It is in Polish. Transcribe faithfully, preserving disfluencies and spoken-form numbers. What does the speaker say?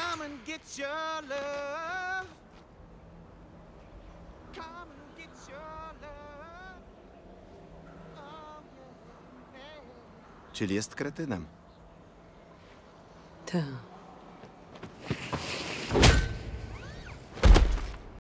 Come and get your love. Come and get your love. Oh, yeah, yeah. Czyli jest kretynem. Tak.